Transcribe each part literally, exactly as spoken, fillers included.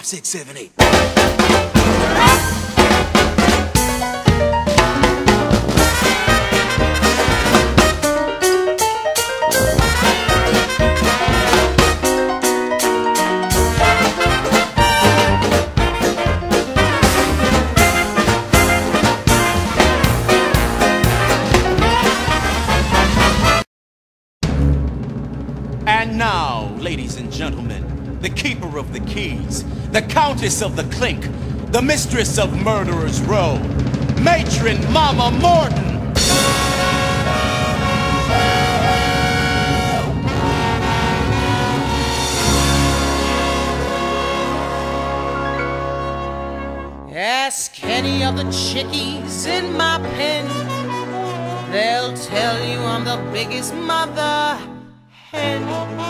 six, seven, eight. And now, ladies and gentlemen, the keeper of the keys, the countess of the clink, the mistress of Murderers Row, Matron Mama Morton! Ask any of the chickies in my pen, they'll tell you I'm the biggest mother hen.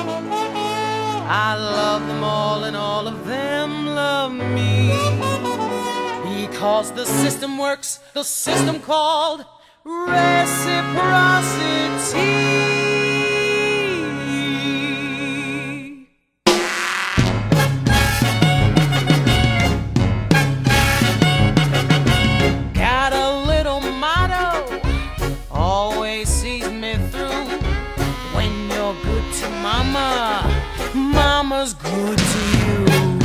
I love them all and all of them love me, because the system works, the system called reciprocity. Got a little motto, always sees me through. When you're good to mama, mama's good to you.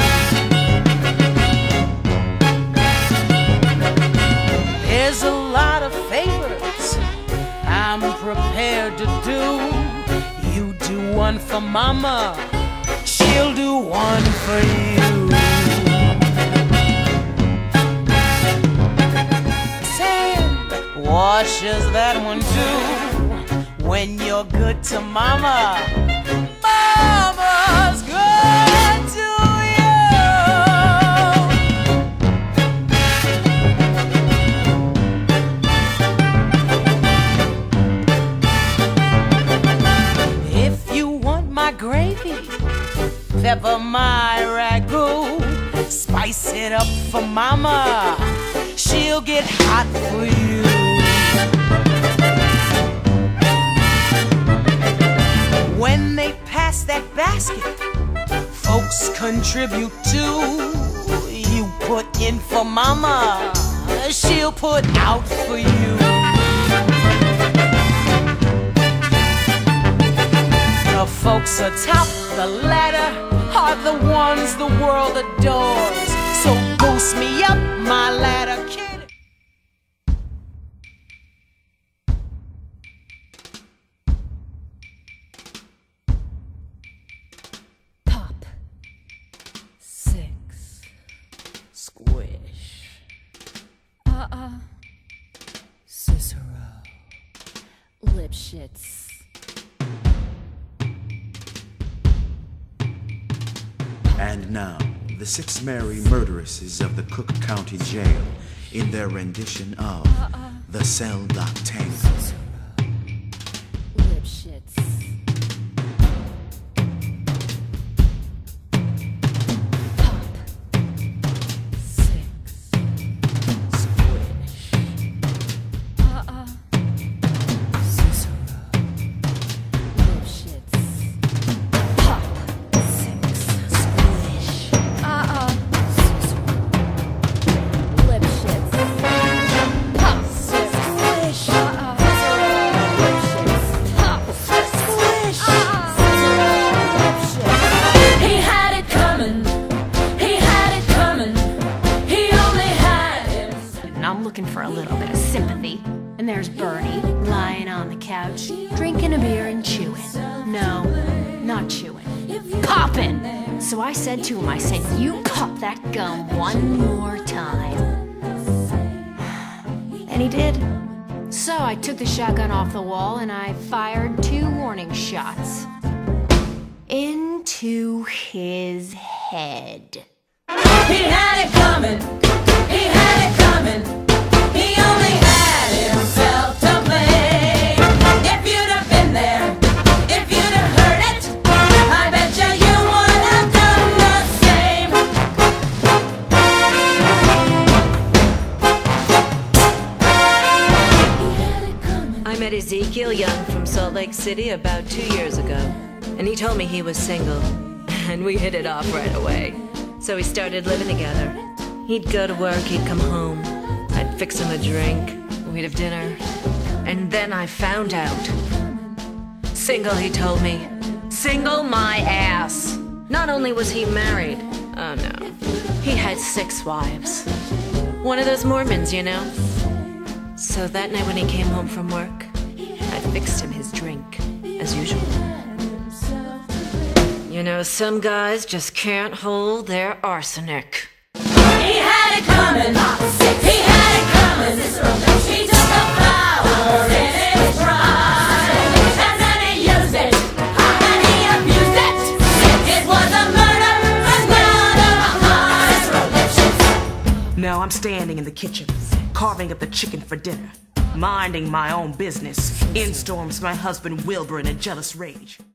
There's a lot of favors I'm prepared to do. You do one for mama, she'll do one for you. Sand, what does that one do? When you're good to mama, mama's good to you. If you want my gravy, pepper my ragu, spice it up for mama, she'll get hot for you. When they pass that basket, folks contribute too. You put in for mama, she'll put out for you. The folks atop the ladder are the ones the world adores. So boost me up my ladder, kid. Squish. Uh-uh. Cicero. Lipschitz. And now, the six merry murderesses of the Cook County Jail in their rendition of uh-uh. The Cell Block Tango. Lipschitz. Looking for a little bit of sympathy. And there's Bernie, lying on the couch, drinking a beer and chewing. No, not chewing. Popping! So I said to him, I said, you pop that gum one more time. And he did. So I took the shotgun off the wall and I fired two warning shots. Into his head. He had it coming. He had it coming. He only had himself to blame. If you'd have been there, if you'd have heard it, I bet you you would have done the same. I met Ezekiel Young from Salt Lake City about two years ago, and he told me he was single, and we hit it off right away. So we started living together. He'd go to work, he'd come home. I'd fix him a drink, we'd have dinner. And then I found out. Single, he told me. Single my ass. Not only was he married, oh no, he had six wives. One of those Mormons, you know? So that night when he came home from work, I fixed him his drink, as usual. You know, some guys just can't hold their arsenic. He had it coming. He had it coming. He took a flower in his pride, and then he used it, and he abused it. It was a murder, another honest. Now I'm standing in the kitchen, carving up the chicken for dinner, minding my own business. In storms my husband Wilbur in a jealous rage.